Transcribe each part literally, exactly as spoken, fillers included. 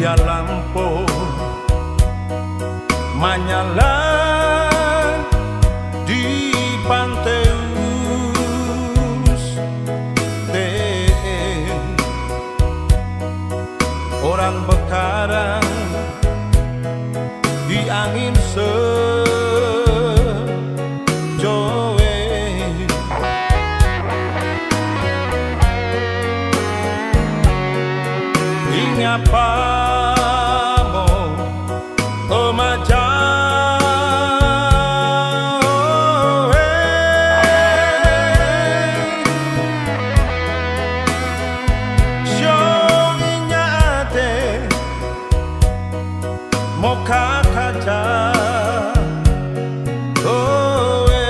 Dia lampu menyala di pantai Uste. Orang bekarang di angin sejowe. Ingapamo omaja moka kaca oe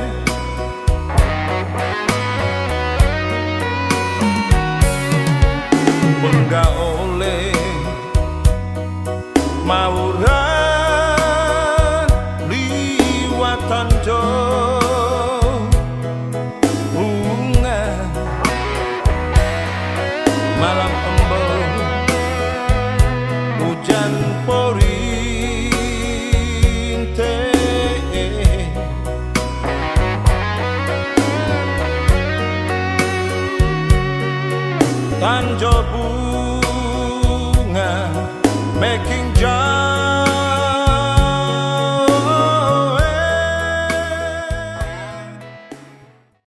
Bengga oleh mauran liwatan jo bunga malam embun hujan pori tanjo bunga making job